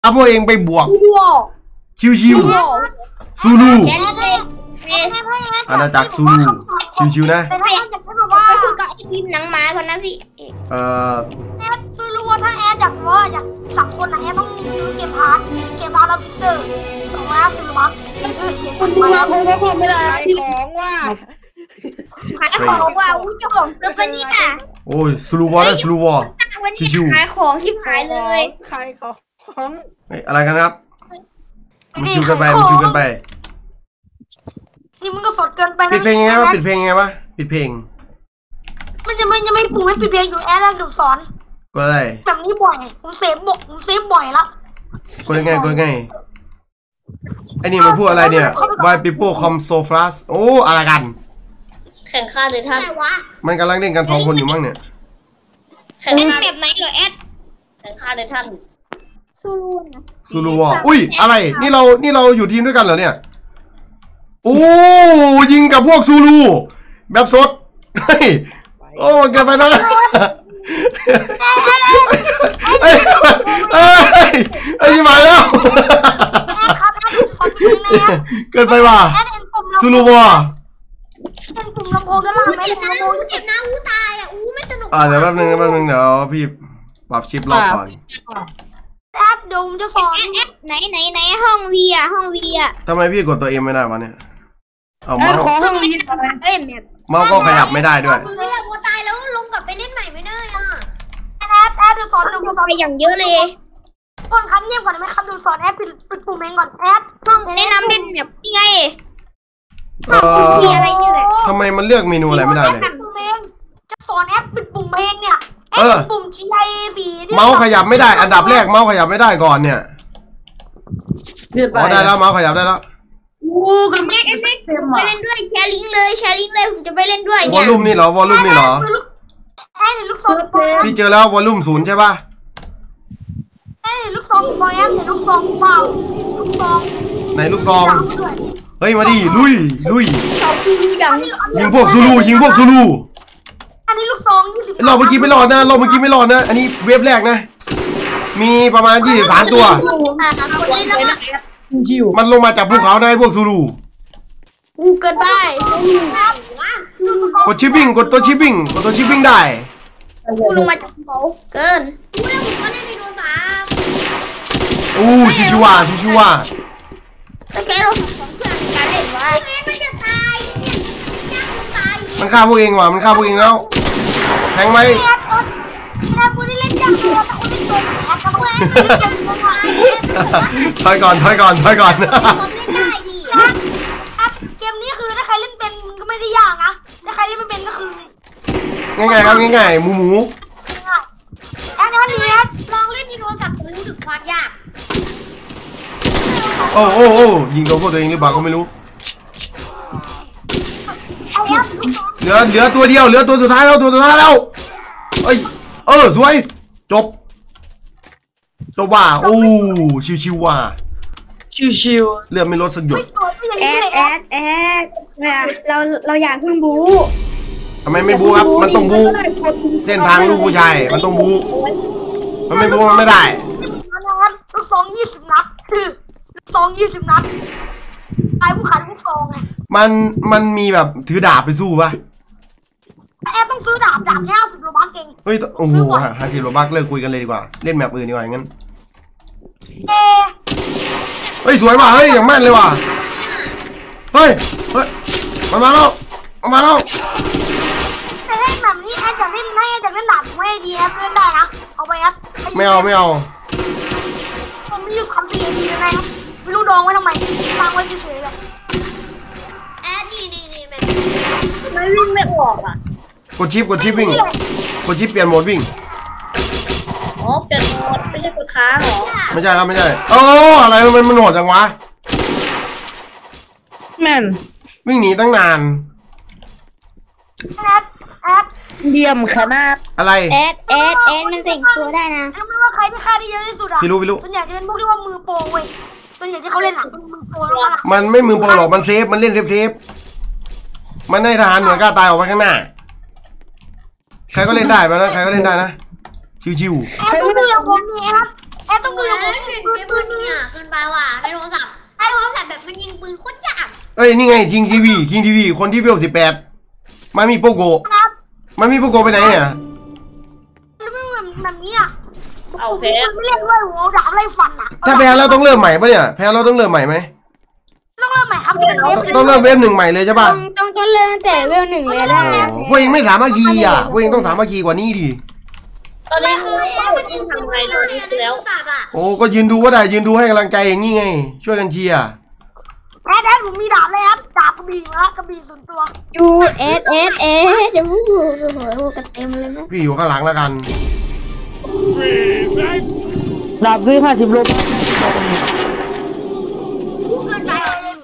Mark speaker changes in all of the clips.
Speaker 1: พวกเองไปบวกชิวซูลูอาณาจักรซูลูชิวๆนะ
Speaker 2: ไปคุยกับไอ้ทีมหนังหมาก่อนนะพี่แอดซูลูถ้าแอดอยากสักคนนะแอดต้องซื้อเกมพาร์ทแล้วพิเศษ250ซูลูมัส
Speaker 3: คุณดูมาคงไม่ได้ของว่า
Speaker 2: ขายของว่าเจ้าของเซิร์ฟนี่น่ะ
Speaker 1: โอ้ยซูลูวอร์นะซูลูวอร์ชิว
Speaker 2: ขายของที่ขายเลย
Speaker 3: ขายของ
Speaker 1: อะไรกันครับมันชิวกันไป
Speaker 2: นี่มันก็สดเกินไป
Speaker 1: ปิดเพลงยังไงวะปิดเพลง
Speaker 2: มันจะไม่ปูไม่ปิดเพลงอยู่แอดแล้วดูสอน
Speaker 1: ก็อะไร
Speaker 2: แบบนี้บ่อยผมเซฟบ่อยละ
Speaker 1: ก็ยังไงไอ้นี่มันพูดอะไรเนี่ย Why people come so fast โอ้อะไรกัน
Speaker 2: แข่งข้าเลยท่าน
Speaker 1: มันกำลังเล่นกัน2 คนอยู่มั้งเนี่ย
Speaker 2: แข่งข้าแบบไหนเหรอแอดแข่งข้าเลยท่าน
Speaker 1: ซูลูวออุ้ยอะไรนี่เราอยู่ทีมด้วยกันเหรอเนี่ยโอ้ยิงกับพวกซูลูแบบสดเฮ้ยโอ้เกินไปนะไอ้ที่มาแล้วเกินไปว่ะซูลูวอ
Speaker 2: เป็นกลุ่มลำโพงกันล่ะไม่เจ็บนะตายอ่ะไม่สนุก
Speaker 1: เดี๋ยวแป๊บนึงเดี๋ยวพี่ปรับชิปรอบก่อน
Speaker 2: แอดดมจะสอนไหนห้องวีอ่ะ
Speaker 1: ทำไมพี่กดตัวเอ็มไม่ได้วะเนี่ยเอา
Speaker 3: เมาส์ห้องวี
Speaker 1: เมาส์ก็ขยับไม่ได้ด้วย
Speaker 2: วัวตายแล้วลงกลับไปเล่นใหม่ไม่ได้อ่ะแอดดูสอนดูไปอย่างเยอะเลยคนครับเงียบก่อนไหมครับดูสอนแอดปิดปุ่มเองก่อนแอดห้องแนะนำเล่นแบบยังไงมีอะไรนี่แหละ
Speaker 1: ทำไมมันเลือกเมนูอะไรไม่ได้เลย
Speaker 2: จะสอนแอดปิดปุ่มเองเนี่ยปุ่มชี้ไอสี
Speaker 1: เมาส์ขยับไม่ได้อันดับแรกเมาส์ขยับไม่ได้ก่อนเนี่ยได้แล้วเมาส์ขยับได้แล้ว
Speaker 2: กับแม็กไปเล่นด้วยแชร์ลิงเลยผมจะไปเล่นด้วยเนี่ยว
Speaker 1: อลลุ่มนี่เหรอพี่เจอแล้ววอลลุ่ม0ใช่ป่ะ
Speaker 2: ลูกซองบอยแอมลูกซองเปล่าลูกซอง
Speaker 1: ไหนลูกซองเฮ้ยมาดิลุยยิงพวกซูลู
Speaker 2: อันนี้ลูกซอง
Speaker 1: รอบเมื่อกี้ไม่รอดนะอันนี้เว็บแรกนะมีประมาณ23ตัวมันลงมาจากภูเขาได้พวกซูลู
Speaker 2: เกินไป
Speaker 1: กดชิปปิ้งกดตัวชิปปิ้งได้
Speaker 2: ลงมาจากภูเขาเกินผมก็เล่นไปโดน
Speaker 1: 3ชิวา
Speaker 2: แต่แค่เราของเพื่อนการเล่นวะมันจะตาย
Speaker 1: มันฆ่าพวกเองว่ะมันฆ่าพวกเองแล้วแทงไหมถอยก่อนเ
Speaker 2: กมนี้คือถ้าใครเล่นเป็นก็ไม่ได้ยากนะถ้าใครเล่นไม่เป็นก็คือ
Speaker 1: ง่ายครับง่ายหมู
Speaker 2: อันนี้ลองเล่นที่โทรศัพท์จะรู้ถึงความยาก
Speaker 1: โอ้ยิงโดนพวกตัวเองหรือเปล่าก็ไม่รู้เหลือตัวเดียวเหลือตัวสุดท้ายแล้วสวยจบว่าชิวว่ะเลือดไม่ลดสักหยด
Speaker 2: แอดเราอยากเพิ่งบู
Speaker 1: ทำไมไม่บูครับมันต้องบูเส้นทางลูกผู้ชายมันต้องบูมันไม่บูมันไม่ได้
Speaker 2: ลูกซอง20 นัดคือลูกซอง20 นัดตายผู้ขันลูกซองไง
Speaker 1: มันมีแบบถือดาบไปสู้ปะ
Speaker 2: แอดต้องซื้อดาบแค่50 โลบัคเก่ง
Speaker 1: เฮ้ยโอ้โห50 โลบัคเลิกคุยกันเลยดีกว่าเล่นแมปอื่นดีกว่าอย่างนั้นเฮ้ยสวยว่ะเฮ้ยอย่างแม่นเลยว่ะเฮ้ยมาแล้ว
Speaker 2: แต่เล่นแบบนี้แอดจะเล่นดาบไม่ดีแอดเล่นได้นะเอาไปแอด
Speaker 1: ไม่เอา
Speaker 2: ผมไม่รู้คำเสียดียังไงครับไม่รู้ดองไว้ทำไมฟังไว้เฉยๆเลยแอดนี่ไม่วิ่งไม่ออกอ่ะ
Speaker 1: กดชิปวิ่งกดชิปเปลี่ยนโหมดวิ่ง
Speaker 2: เปลี่ยนโหมดไม่ใช่กดค้างหรอ
Speaker 1: ไม่ใช่ครับไม่ใช่อะไรมันโหดจังวะ
Speaker 3: แม่น
Speaker 1: วิ่งหนีตั้งนาน
Speaker 2: แอด
Speaker 3: เดียมขนาด
Speaker 1: อะไร
Speaker 2: แอดมันแต่งตัวได้นะไม่ว่าใครที่ฆ่าได้เยอะที่สุดอ่ะ
Speaker 1: พี่รู้
Speaker 2: ส่วนใหญ่จะเป็นพวกที่ว่ามือโปรเว้ยส่วนใหญ่ที่เขาเล่นมือโปรแล้วล่ะ
Speaker 1: มันไม่มือโปรหรอกมันเซฟมันเล่นเซฟมันให้ทหารหน่วยกล้าตายออกไปข้างหน้าใครก็เล่นได้ไปนะชิว
Speaker 2: แอดดูอย่างผมนี่ครับแดต้องดูอย่างนี้ปืนเนี่ยเกินไปว่ะในโทรศัพท์แบบมันยิงปืนโคตรยาก
Speaker 1: เอ้ยนี่ไงคิงทีวีคนที่เวล18มามีโปโกไปไหนเนี่ย
Speaker 2: แบบนี้อ่ะเอาแพ้ไม่เล่นด้วยหัวดาบไล่ฟันอ่ะ
Speaker 1: ถ้าแพ้เราต้องเริ่มใหม่ปะเนี่ยแพ้เราต้องเริ่มใหม่ไหม
Speaker 2: ต้องเริ่มใหม่ครับ
Speaker 1: ต้องเริ่มเวฟ1ใหม่เลยใช่ป่ะ
Speaker 4: ต้องเริ่มแต่เวล1เลยได้
Speaker 1: พวกเองไม่สามัคคีอ่ะพวกเองต้องสามัคคีกว่านี้ดิ
Speaker 2: ตอนนี้มันยิงทำไงตอนนี้แล้ว
Speaker 1: โอ้ก็ยืนดูก็ได้ยืนดูให้กำลังใจอย่างนี้ไงช่วยกันเชียร์
Speaker 2: แอดผมมีดาบเลยครับดาบกระบี่นะกระบี่ส่วนตัว
Speaker 4: เดี๋ยวมึงหัวกันเต็มเลยนะ
Speaker 1: พี่อยู่ข้างหลังแล้วกัน
Speaker 3: ดาบซื้อ50 โล
Speaker 2: เกินไป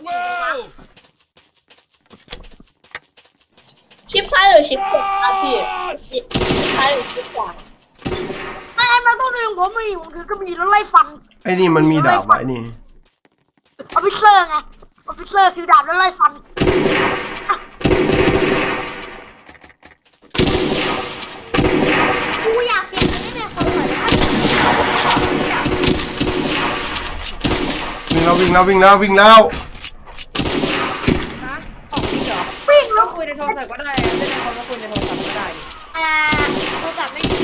Speaker 2: ชิปซ้ายหรือชิปขวาพี่ชิปซ้ายหรือชิปขวาไม่มาต้องดึงผมถือกระบี่แล้วไล่ฟัน
Speaker 1: ไอ้นี่มันมีดาบไว้นี่
Speaker 2: ออฟฟิเซอร์ไงออฟฟิเซอร์คือดาบแล้วไล่ฟันกูอยากเปลี่ยนไม่ได้เขาเหมือน
Speaker 1: วิ่งแล้ว
Speaker 3: นะออกจริงเหรอวิ่งแล้วคุยในโทรศัพท์ก็ได้เล่นในคอมก็คุยในโทรศัพท์ก็ได้
Speaker 2: โทรศัพท์ไม่ดี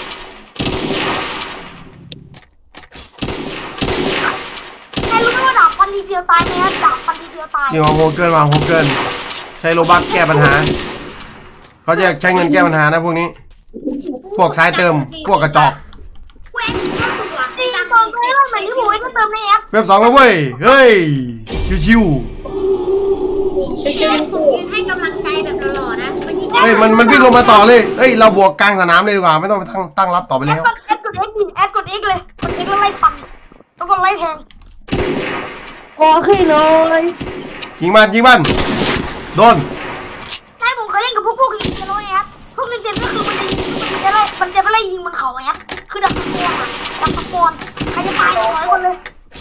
Speaker 2: ใครรู้ไหมว่าดาบฟันทีเดียวตายไหมครับดาบฟันทีเดียวตาย
Speaker 1: นี่มาโฮเกิลใช้โลบัคแก้ปัญหาเขาจะใช้เงินแก้ปัญหานะพวกนี้พวกสายเติมพวกกระจอกเว็บ2แล้วเว้ยเฮ้ยชิว
Speaker 2: ผมยืนให้กำลังใจแบบหล่อๆนะ
Speaker 1: เฮ้ยมันวิ่งลงมาต่อเลยเฮ้ยเราบวกกลางสนามเลยดีกว่าไม่ต้องไปตั้งรับต่อไปแล้ว
Speaker 2: แอดกด X ดิแอดกด X เลยกด X แล้วไล่ฟันแล้วก็ไล่แทง
Speaker 4: ขอขึ้นเลย
Speaker 1: ยิงมันโดน
Speaker 2: ใช่ผมเคยเล่นกับพวกลิงเจโร่แอดพวกลิงเจโร่ก็คือมันจะไปไล่ยิงมันเขาแอดคือดักตะโกนใครจะตายถอยคนเลย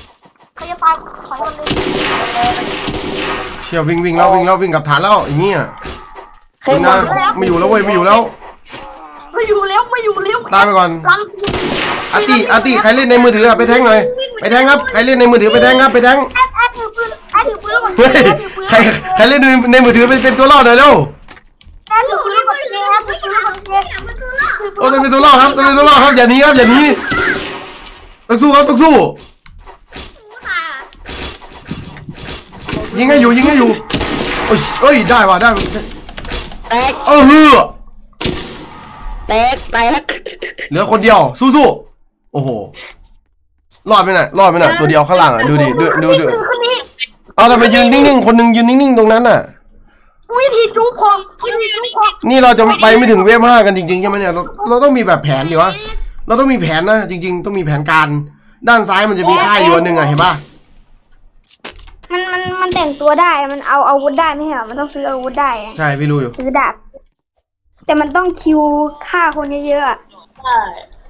Speaker 1: เชี่ยววิ่งแล้ววิ่งกับฐานแล้วอย่างเงี้ยวิ่งนะไม่อยู่แล้วเว้ยไม่อยู่แล้วตายไปก่อนอาร์ตี้ใครเล่นในมือถือไปแทงหน่อยไปแทงครับใครเล่นในมือถือไปแทงครับไปแทงใครเล่นในมือถือเป็นตัวรอดหน่อยเร็วโอ้ต้องเป็นตัวรอดครับอย่าหนีต้องสู้ยิงให้อยู่เอ้ยได้ว่ะได้
Speaker 4: แตกแตก
Speaker 1: เหลือคนเดียวสู้โอ้โหรอดไปหน่อยตัวเดียวข้างล่างอ่ะดูเอาทำไมยืนนิ่งๆคนนึงยืนนิ่งๆตรงนั้นน่ะ
Speaker 2: วิธีจูบของ
Speaker 1: นี่เราจะไปไม่ถึงเวฟ5กันจริงๆใช่ไหมเนี่ยเราต้องมีแบบแผนดิวะเราต้องมีแผนนะจริงๆต้องมีแผนการด้านซ้ายมันจะมีค่ายอยู่อันนึงอ่ะเห็นป่ะ
Speaker 4: มันแต่งตัวได้มันเอาอาวุธได้ไม่ใช่หรอมันต้องซื้ออาวุธได้
Speaker 1: ใช่พี่รู้อยู่
Speaker 4: ซื้อดาบแต่มันต้องคิวฆ่าคนเยอะๆใช่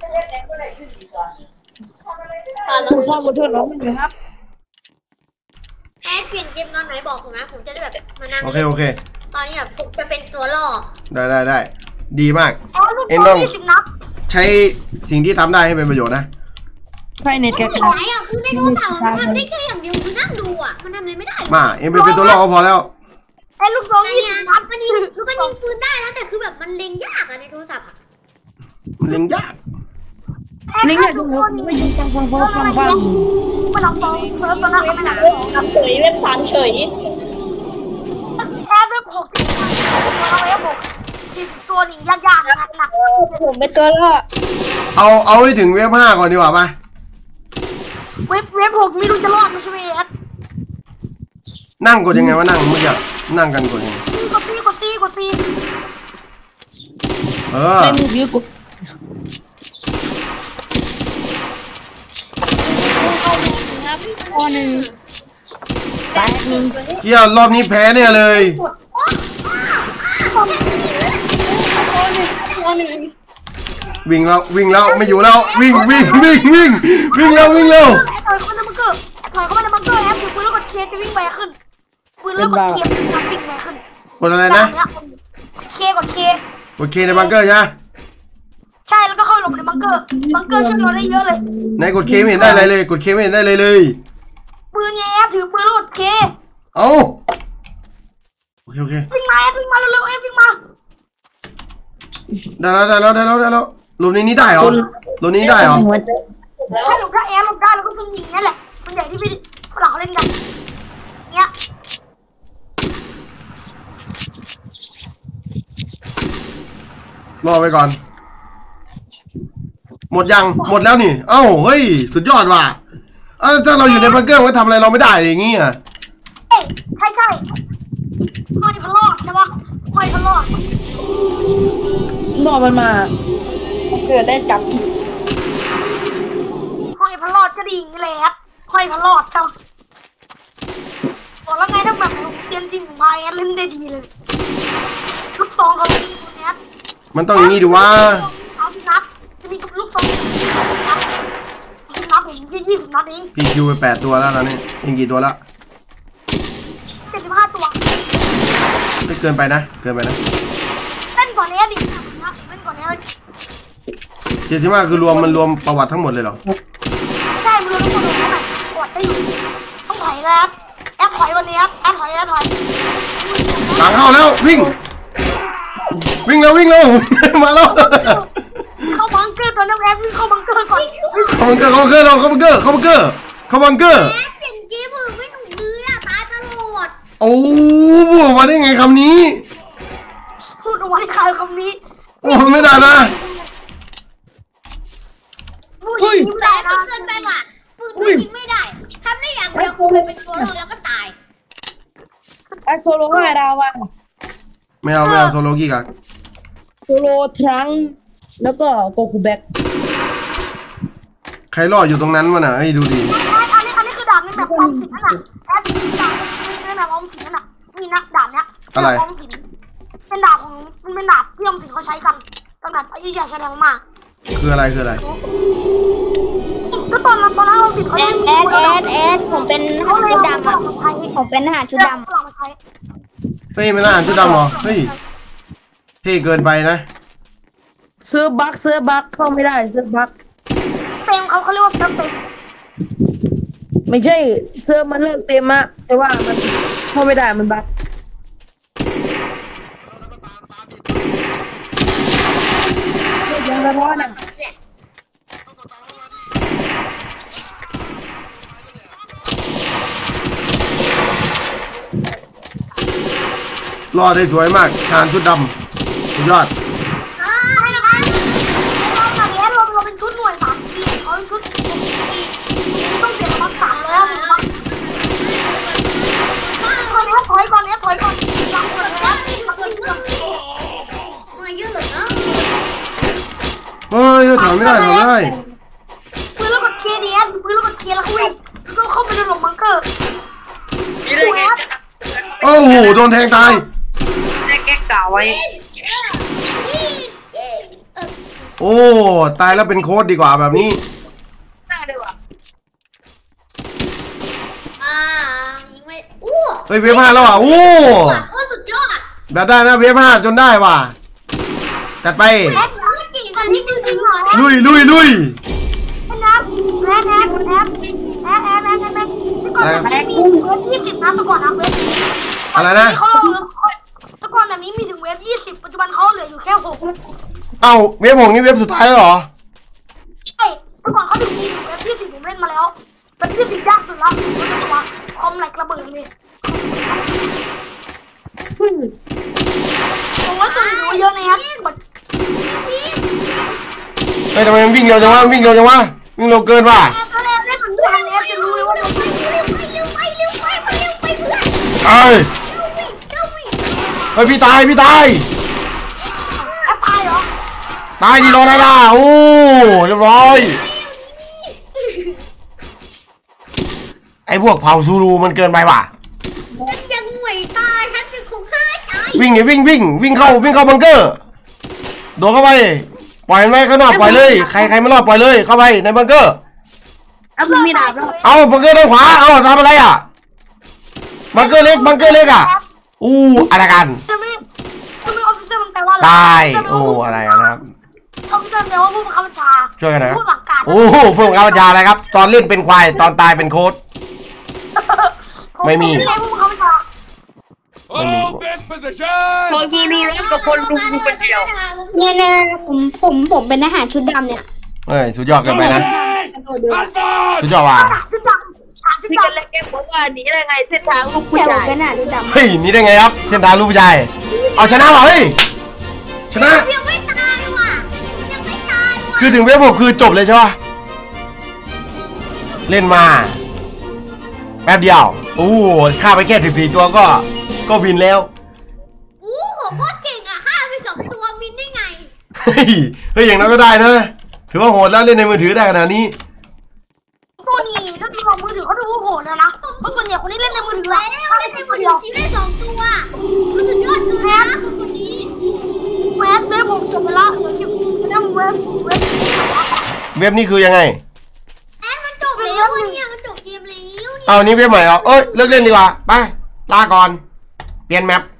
Speaker 3: คุณพ่อมาช่วยน้องหน่อยครับ
Speaker 2: แอดเปลี่ยนเกมตอนไหนบอกผมนะผมจะได้แบบมานั่ง
Speaker 1: โอเค
Speaker 2: ตอนนี้แบบผมจะเป็นตัวล่อ
Speaker 1: ได้ดีมากเอ็นต้องใช้สิ่งที่ทำได้ให้เป็นประโยชน์นะ
Speaker 3: ใช่เน็ตแก
Speaker 2: คือในโทรศัพท์มันทำได้แค่อย่างเดียวคือนั่งดูอ่ะมันทำอะไรไม่ได้
Speaker 1: มาเอ็มเป็นตัวล่อก็พอแล้ว
Speaker 2: ไอ้ลูกน้องนี่มันยิงปืนได้นะแต่คือแบบมันเล็งยากอะในโทรศัพท์
Speaker 1: เล็งยาก
Speaker 3: ไม่ยิงฟังมันลองฟัง
Speaker 2: เพิ่มตัวหน้าไม่หนาเฉยเว็บ3เฉยแอปเว็บ6ตัวเว็บ6ตัวนี้ยากหนัก
Speaker 4: ผมเป็นตัวล่อ
Speaker 1: เอาให้ถึงเว็บ5ก่อนดีกว่าป่ะ
Speaker 2: เว็บ6ไม่รู้จะรอดไหมใช่ไหมแอด
Speaker 1: นั่งกดยังไงวะนั่งไม่อยากนั่งกันกดยังไง
Speaker 2: กดซี
Speaker 3: ในมือถือกด
Speaker 4: 1แตก
Speaker 1: เที่ยวรอบนี้แพ้เนี่ยเลยวิ่งแล้วไม่อยู่แล้ววิ่งแล้ว
Speaker 2: ถอยเข้ามาในบังเกอร์แอปอยู่ปืนแล้วกดเคจะวิ่งไปขึ้นปืนแล้วกดเคจะวิ่งไปขึ้น
Speaker 1: กดอะไรนะ
Speaker 2: กดเค
Speaker 1: ในบังเกอร์ใช่
Speaker 2: ใช่แล้วก็เข้าลงบในบังเกอร์ช่วยเราได้เยอะเลย
Speaker 1: ไหนกดเคไม่เห็นได้อะไรเลยกดเคไม่เห็นได้เลย
Speaker 2: ปืนแอบถือปืนแล้วกดเค
Speaker 1: เอาโอเค
Speaker 2: วิ่งมาเร็วๆวิ่งมา
Speaker 1: ได้แล้วหลบนี้ได้เหรอหลบนี้ได้เหรอ
Speaker 2: ถ้าหลบได้แล้วก็ต้องยิงนั่นแหละมันใหญ่ที่พี่ฝรั่งเขาเล่นกันเนี้ย
Speaker 1: รอไปก่อนหมดแล้วนี่เอ้าเฮ้ยสุดยอดว่ะถ้าเราอยู่ในบังเกอร์มันทำอะไรเราไม่ได้อย่างงี้อ่ะ
Speaker 2: ใช่ห้อยพลอดใช่ปะห้อยพลอด
Speaker 3: นอนมันมาเกิดได้จับ
Speaker 2: ห้อยพลอดก็ดีนี่แหละห้อยพลอดใช่ปะบอกแล้วไงถ้าแบบเตรียมจริงมาแอดเล่นได้ดีเลยลูกซองเขาตัวเนี้ย
Speaker 1: มันต้องอย่างนี้ดูว่า
Speaker 2: เอาสินับจะมีกับลูกซองนับผม20 นัดเอง
Speaker 1: พี่คิวไป8 ตัวแล้วตอนนี้เองกี่ตัวละ
Speaker 2: 75 ตัว
Speaker 1: ไม่เกินไปนะ
Speaker 2: เล่นก่อนนี้ดิเล่นก่อนนี้
Speaker 1: 75คือมันรวมประวัติทั้งหมดเลยเหรอ
Speaker 2: ใช่มันรวมทั้งหมดเลยนะประวัติได้อยู่ต้องถอยแล้วแอปถอยวันนี้แอปถอย
Speaker 1: หลังเข้าแล้ววิ่งแล้วมาแล้ว
Speaker 2: เข้าบังเกอร์ตอนนี้แอปวิ่งเข้าบังเกอร์ก่อน
Speaker 1: เข้าบังเกอร์เ
Speaker 2: ปลี่ยนเกมมือไม่ถูกมือตายตลอด
Speaker 1: โอ้มาได้ไงคำนี้
Speaker 2: พูดเอาไว้ขายคำนี้
Speaker 1: โอ้ไม่ได้นะ
Speaker 2: ยิงแต่เกินไปว่ะปืนยิงไม่ได้ทำได้อย่างเดียวคือเป็นโซโล่แล้วก็ตาย
Speaker 3: โซโล่5 ดาวว่ะ
Speaker 1: ไม่เอาโซโล่กี่กัน
Speaker 3: โซโล่ทรังแล้วก็โกคูแบ็ก
Speaker 1: ใครรออยู่ตรงนั้นวะน่ะให้ดูดิ
Speaker 2: อันนี้คือดาบในแบบออมสินนั่นน่ะแอปดาบในแบบออมสินนั่นน่ะมีนะดาบเนี้ย
Speaker 1: อะไร
Speaker 2: ออมสินเป็นดาบของมันเป็นดาบที่ออมสินเขาใช้กันตอนแบบอายุใหญ่แสดงมาก
Speaker 1: คืออะไร
Speaker 2: ก็ตอนออมสินเขา
Speaker 4: แอดผมเป็นทหารชุดดำอ่ะผมเป็นทหารชุดดำ
Speaker 1: เฮ้ยเป็นทหารชุดดำเหรอเฮ้ยเท่เกินไปนะ
Speaker 3: เสื้อบักเข้าไม่ได้เสื้อบัก
Speaker 2: เต็มเขาเรียกว่าเต็ม
Speaker 3: ไม่ใช่เสื้อมันเลิกเต็มอะแต่ว่ามันเข้าไม่ได้มันบักยังระร้อนอ่ะ
Speaker 1: รอได้สวยมากทหารชุดดำสุดยอด
Speaker 2: เราเป็นชุดหน่วย3 ปีเขาเป็นชุดต้องเสียประมาณ300ถอยก่อนหลังก่อนแล้วมาเยอะเลยนะ
Speaker 1: เฮ้ยถอยไม่ได้
Speaker 2: ปืนแล้วกดเคดีแล้วเขาวิ่งแล้วเข้าไปในหลุมบังเกอร์
Speaker 1: โอ้โหโดนแทงตาย
Speaker 3: ได้แก้กล่าวไว้
Speaker 1: โอ้ตายแล้วเป็นโค้ดดีกว่าแบบนี้
Speaker 3: ได้เลยว่ะ
Speaker 2: ยิงไม่
Speaker 1: เฮ้ยเวฟ5แล้วอ่ะโอ้
Speaker 2: สุดยอด
Speaker 1: แบบได้นะเวฟ5จนได้ว่ะจัดไปลุยแอปนี่ก่อนแบบนี้มีเวฟ20นะก่อนนะเวฟอะไรนะ
Speaker 2: ก่อนแบบนี้มีถึงเวฟ20ปัจจุบันเขาเหลืออยู่แค่6
Speaker 1: เอ้าเวฟ6นี่เวฟสุดท้ายแล้วเหรอ
Speaker 2: ใช่เมื่อก่อนเขาถึงมีเวฟ20ผมเล่นมาแล้วเวฟ20ยากสุดแล้วตัวคอมแหลกระเบิดเลยผมว่าตัวนี้เยอะนะ
Speaker 1: เฮ้ยทำไมมันวิ่งเร็วจังวะวิ่งเร็วเกินว่ะเฮ้ยพี่ตาย
Speaker 2: ตายเหรอ
Speaker 1: ตายดีรอได้ล่ะโอ้เรียบร้อยไอ้พวกเผาซูรูมันเกินไปว่ะ
Speaker 2: ยังไม่ตายฉันจะคงฆ่าตาย
Speaker 1: วิ่งเข้าบังเกอร์โดดเข้าไปปล่อยมันไว้ข้างนอกปล่อยเลยใครไม่รอดปล่อยเลยเข้าไปในบังเกอร์
Speaker 3: มีดาบแล้ว
Speaker 1: เอาบังเกอร์ด้านขวาเอาทำอะไรอ่ะบังเกอร์เล็กอ่ะอะไรกันตายโอ้อะไรนะครับ
Speaker 2: ออฟฟิเดิมเดียวว่าผู้บังคับบัญชา
Speaker 1: ช่วยกันนะ
Speaker 2: ผู้หลักการ
Speaker 1: โอ้โหพวกเขาจาอะไรครับ ตอนเล่นเป็นควายตอนตายเป็นโค้ด ไม่มี
Speaker 2: ผู้บังคับบัญชา
Speaker 5: Hold this position!
Speaker 3: คนดูรู้แล้วกับคนดูคนเดียว
Speaker 4: เนี่ยผมเป็นทหารชุดดำเนี่ย
Speaker 1: เอ้ยสุดยอดเกินไปนะ
Speaker 5: Advance!
Speaker 1: สุดยอดว่ะ
Speaker 3: พี่กันเล่นเกมบอกว่านี้ได้ไงเส้นทางลูกผู้
Speaker 4: แต่ผม
Speaker 3: ชาย
Speaker 4: เป็นทหารชุดดำ
Speaker 1: เฮ้ยนี่ได้ไงครับเส้นทางลูกผู้ชายเอาชนะว่ะเฮ้ยชนะ
Speaker 2: ยังไม่ตายว่ะยังไม่ตายว่ะ
Speaker 1: คือถึงเว็บผมคือจบเลยใช่ปะเล่นมาแป๊บเดียวโอ้ฆ่าไปแค่14ตัวก็วินแล้ว
Speaker 2: อู้ผมโคตรเก่งอ่ะฆ่าไป2 ตัววินได้ไง
Speaker 1: เฮ้ยอย่างนั้นก็ได้นะถือว่าโหดแล้วเล่นในมือถือได้ขนาดนี้
Speaker 2: พวกนี้ถ้าดูของมือถือเขาดูโหดเลยนะเพราะส่วนใหญ่คนที่เล่นในมือถือแล้วเล่นในมือถือคิวได้2 ตัวมันสุดยอดเกินนะคนนี้เว็บผมจบไปแล้วเดี๋ยวคิวเล่นเว็บ
Speaker 1: เว็บนี่คือยังไง
Speaker 2: แอดมันจบแล้วเนี่ยมันจบเกมแล้ว
Speaker 1: เอานี่เว็บใหม่เหรอเอ้ยเลิกเล่นดีกว่าไปลาก่อนเปลี่ยนแมป